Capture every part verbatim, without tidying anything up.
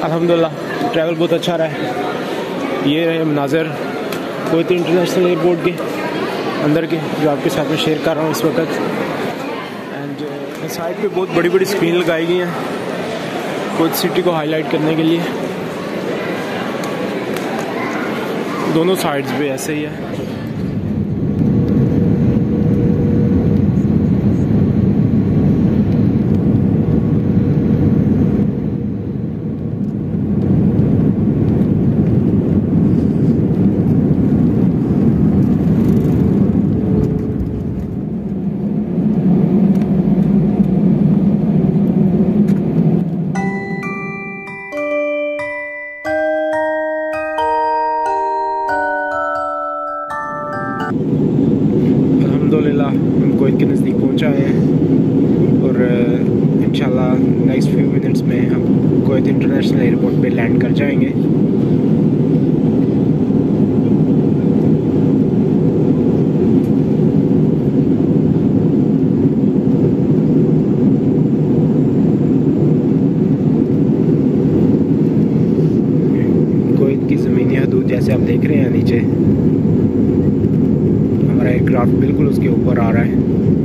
अल्हम्दुलिल्लाह ट्रैवल बहुत अच्छा रहा है। ये रहे मनाज़र कुवैत इंटरनेशनल एयरपोर्ट के अंदर के, जो आपके साथ में शेयर कर रहा हूँ इस वक्त। एंड साइड पे बहुत बड़ी बड़ी स्क्रीन लगाई गई हैं कुवैत सिटी को हाईलाइट करने के लिए। दोनों साइड्स पे ऐसे ही है। अल्हम्दुलिल्लाह हम कुवैत के नज़दीक पहुँच आए हैं और इंशाल्लाह नेक्स्ट फ्यू मिनट्स में हम कुवैत इंटरनेशनल एयरपोर्ट पे लैंड कर जाएंगे। कुवैत की ज़मीनी हदूद जैसे आप देख रहे हैं नीचे, एयरक्राफ्ट बिल्कुल उसके ऊपर आ रहा है।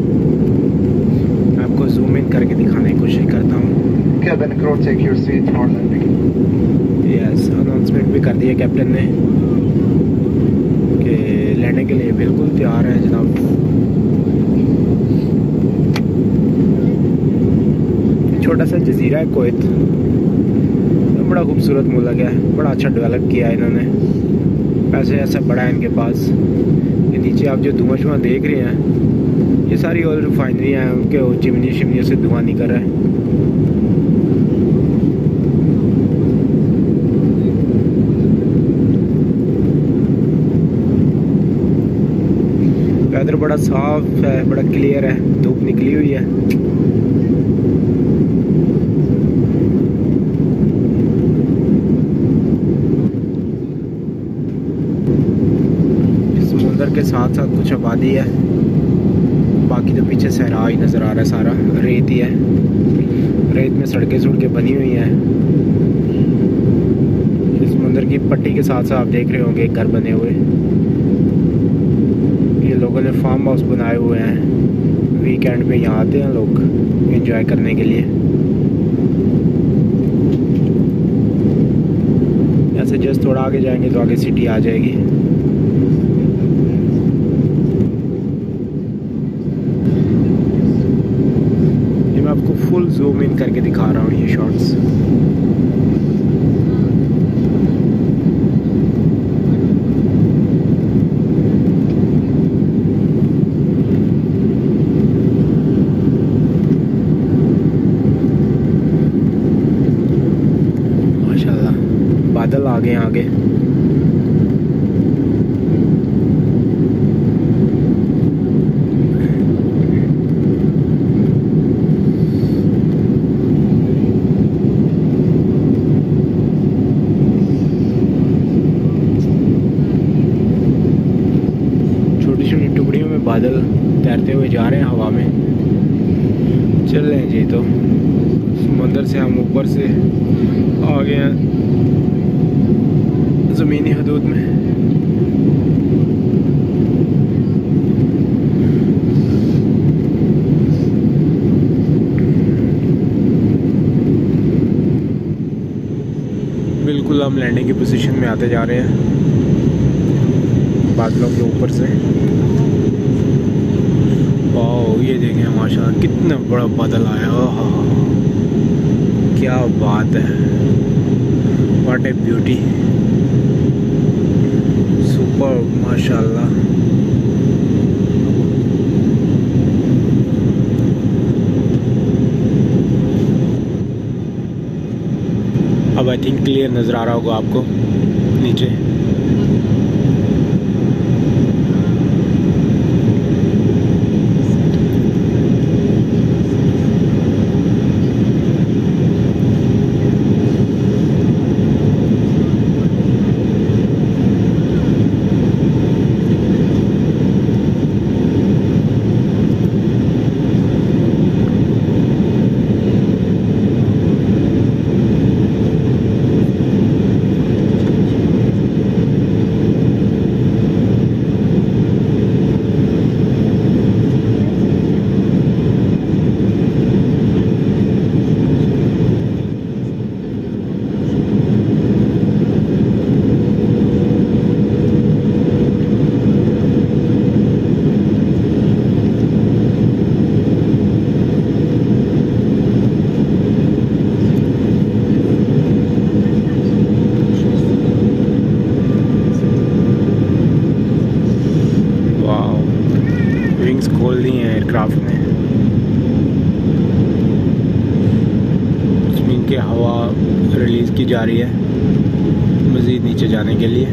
मैं आपको जूम इन करके दिखाने की कोशिश करता हूँ। यस, अनाउंसमेंट भी कर दिया कैप्टन ने कि लैंडिंग के लिए बिल्कुल तैयार है जनाब। छोटा सा जजीरा है कुवैत, बड़ा खूबसूरत मुल्क है, बड़ा अच्छा डेवलप किया है इन्होंने। पैसे ऐसा बड़ा है इनके पास। नीचे आप जो धुआं शुआं देख रहे हैं ये सारी ऑयल रिफाइनरी हैं, उनके चिमनी शिमनी से धुआं निकल रहा है। वेदर बड़ा साफ है, बड़ा क्लियर है, धूप निकली हुई है। के साथ साथ कुछ आबादी है, बाकी तो पीछे सहरा ही नज़र आ रहा है, सारा रेत ही है। रेत में सड़कें सड़कें बनी हुई हैं। इस समुंदर की पट्टी के साथ साथ आप देख रहे होंगे घर बने हुए। ये लोगों ने फार्म हाउस बनाए हुए हैं, वीकेंड पे यहाँ आते हैं लोग एंजॉय करने के लिए। ऐसे जस्ट थोड़ा आगे जाएंगे तो आगे सिटी आ जाएगी। आपको फुल जूम इन करके दिखा रहा हूँ ये शॉट्स। माशाल्लाह बादल आ गए आगे। बादल तैरते हुए जा रहे हैं हवा में। चल रहे हैं जी, तो समुंदर से हम ऊपर से आ गए हैं ज़मीनी हदूद में। बिल्कुल हम लैंडिंग की पोजीशन में आते जा रहे हैं बादलों के ऊपर से। वाह, ये देखें माशाल्लाह कितना बड़ा बादल आया। ओह क्या बात है, व्हाट ए ब्यूटी, सुपर माशाल्लाह। अब आई थिंक क्लियर नज़र आ रहा होगा आपको नीचे। रिलीज़ की जा रही है मज़ीद नीचे जाने के लिए।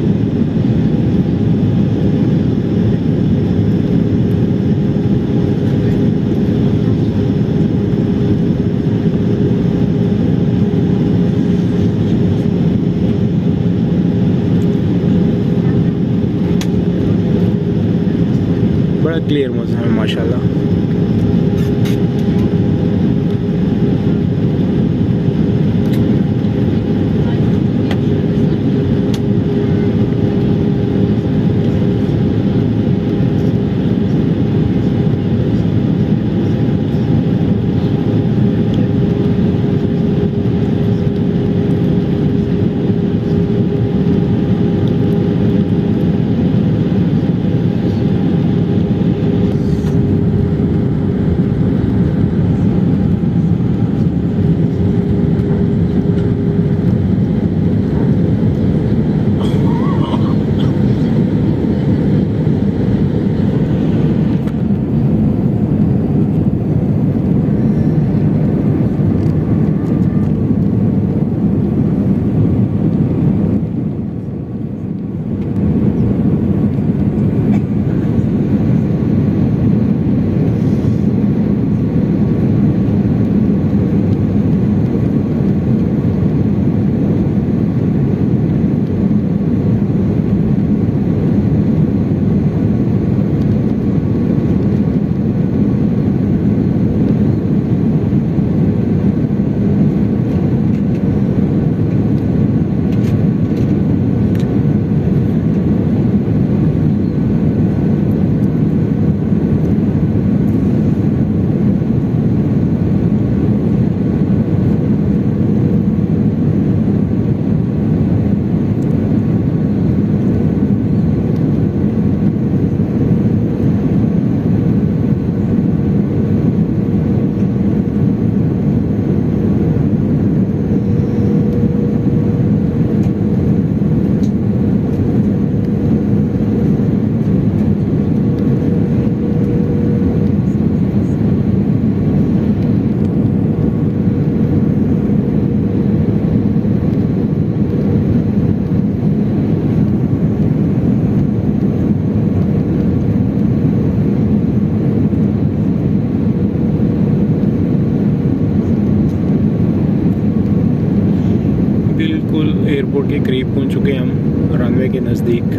बड़ा क्लियर मौसम है माशाल्लाह। एयरपोर्ट के करीब पहुंच चुके हैं हम, रनवे के नज़दीक।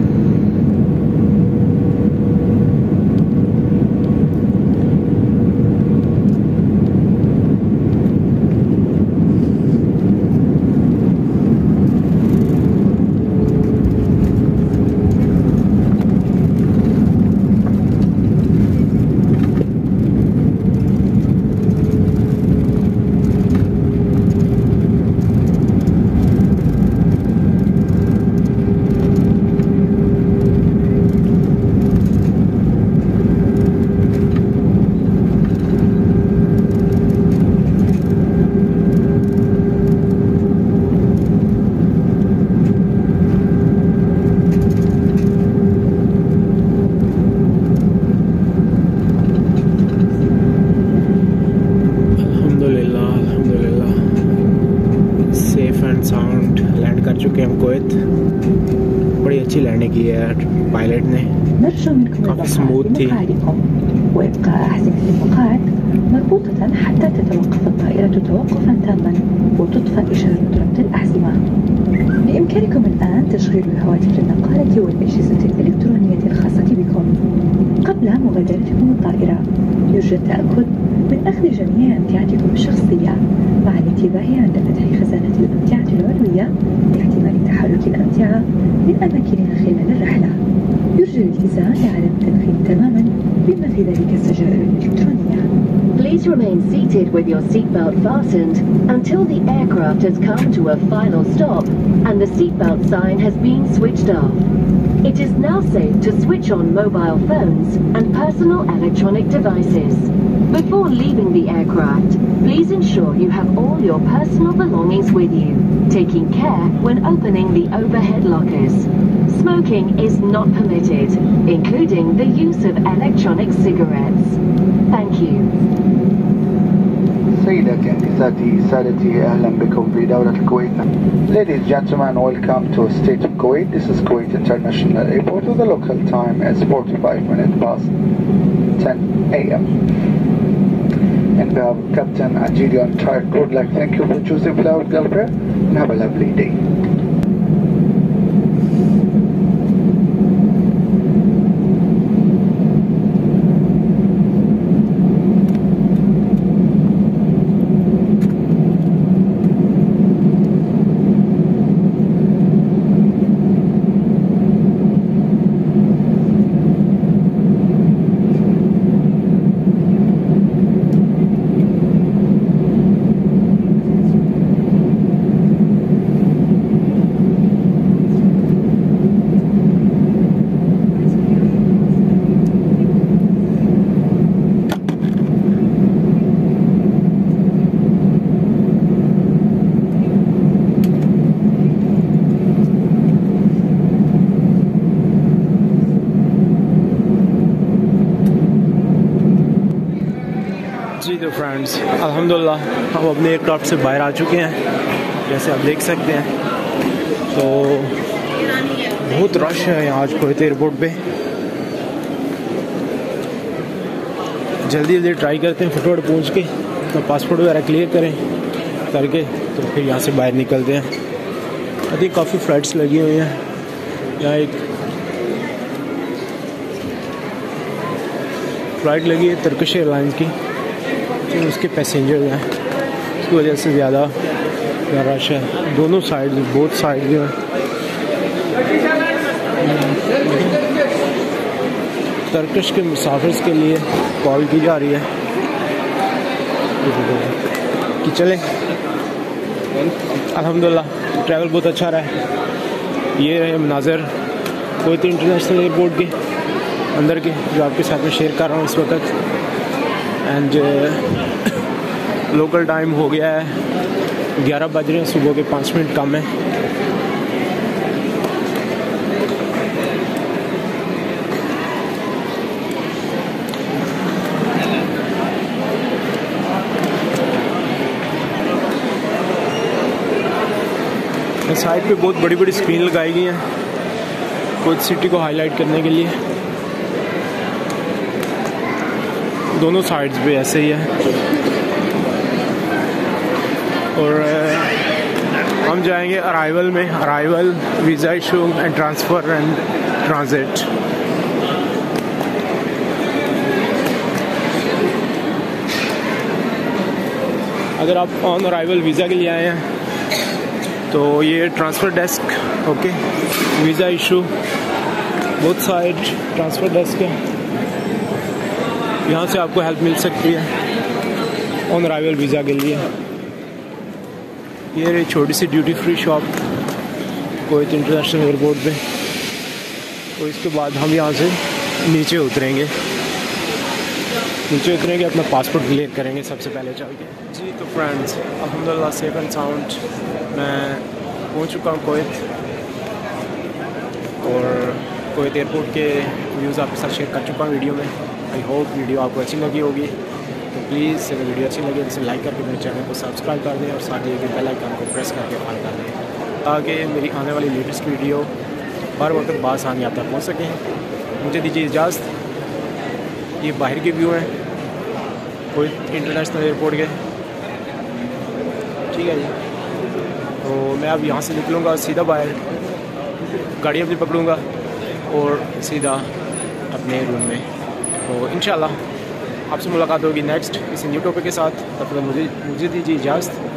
साउंड लैंड कर चुके हैं हम कोवैत। बड़ी अच्छी लैंडिंग की है पायलट ने, काफ़ी स्मूथ थी। وإبقاء أحزمة المقاعد مربوطة حتى تتوقف الطائرة توقفا تاما وتطفأ إشارة ربط الأحزمة. بإمكانكم الآن تشغيل الهواتف النقالة والأجهزة الإلكترونية الخاصة بكم. قبل مغادرتكم الطائرة يرجى التأكد من أخذ جميع أمتعتكم الشخصية مع الانتباه عند فتح خزانة الأمتعة العلوية لاحتمال تحرك الأمتعة من أماكنها خلال الرحلة. يرجى الالتزام بعدم التدخين تماما بما في ذلك السجائر الإلكترونية. Please remain seated with your seatbelt fastened until the aircraft has come to a final stop and the seatbelt sign has been switched off. It is now safe to switch on mobile phones and personal electronic devices. Before leaving the aircraft, please ensure you have all your personal belongings with you, taking care when opening the overhead lockers. Smoking is not permitted, including the use of electronic cigarettes. Thank you. سيداتي أنساتي سادتي أهلا بكم في دولة الكويت. Ladies and gentlemen, welcome to State of Kuwait. This is Kuwait International Airport. The local time is forty-five minutes past ten A M And we have Captain Ajidi on entire crew. Like, thank you for choosing Flower Gulf and have a lovely day. जी तो friends अल्हम्दुलिल्लाह हम अपने aircraft से बाहर आ चुके हैं, जैसे आप देख सकते हैं। तो बहुत रश है यहाँ आज कुवैत एयरपोर्ट पे। जल्दी जल्दी ट्राई करते हैं फटाफट पहुँच के अपना पासपोर्ट वगैरह क्लियर करें करके, तो फिर यहाँ से बाहर निकलते हैं। अभी काफ़ी फ़्लाइट्स लगी हुई हैं। यहाँ एक फ़्लाइट लगी है तुर्किश एयरलाइंस की, तो उसके पैसेंजर हैं, उसकी वजह से ज़्यादा रश है। दोनों साइड बोथ साइड जो है तुर्किश के मुसाफिर के लिए कॉल की जा रही है कि चलें। अल्हम्दुलिल्लाह ट्रैवल बहुत अच्छा रहा है। ये है मनाज़र कुवैत इंटरनेशनल एयरपोर्ट के अंदर के, जो आपके साथ में शेयर कर रहा हूँ इस वक्त। एंड लोकल टाइम हो गया है ग्यारह बज रहे हैं, सुबह के पाँच मिनट कम है। साइड पे बहुत बड़ी बड़ी स्क्रीन लगाई गई हैं कुवैत सिटी को हाईलाइट करने के लिए। दोनों साइड्स पे ऐसे ही है। और हम जाएंगे अराइवल में, arrival visa issue and transfer and transit. अगर आप ऑन अराइवल वीज़ा के लिए आए हैं तो ये transfer desk, okay, visa issue both side transfer desk है। यहाँ से आपको हेल्प मिल सकती है ऑन अराइवल वीज़ा के लिए। ये रही छोटी सी duty free shop Kuwait international airport पे। तो इसके बाद हम यहाँ से नीचे उतरेंगे नीचे उतरेंगे अपना पासपोर्ट क्लियर करेंगे सबसे पहले चल के। जी तो फ्रेंड्स अल्हम्दुलिल्लाह सेफ एंड साउंड मैं पहुँच चुका हूँ कुवैत, और कुवैत एयरपोर्ट के व्यूज़ आपके साथ शेयर कर चुका हूँ वीडियो में। आई होप वीडियो आपको अच्छी लगी होगी, तो प्लीज़ अगर वीडियो अच्छी लगी तो इसे लाइक करके मेरे चैनल को सब्सक्राइब कर दें और साथ ही बेल आइकन को प्रेस करके ऑन कर दें, ताकि मेरी आने वाली लेटेस्ट वीडियो हर वक्त बासानी आप तक पहुँच सकें। मुझे दीजिए इजाज़त। ये बाहर के व्यू हैं कुवैत इंटरनेशनल एयरपोर्ट के, ठीक है जी। तो मैं अब यहाँ से निकलूँगा सीधा बाहर, गाड़ी अपनी पकड़ूँगा और सीधा अपने रूम में। तो इंशाल्लाह आपसे मुलाकात होगी नेक्स्ट किसी न्यू टॉपिक के साथ। तब तक मुझे मुझे दीजिए इजाज़त।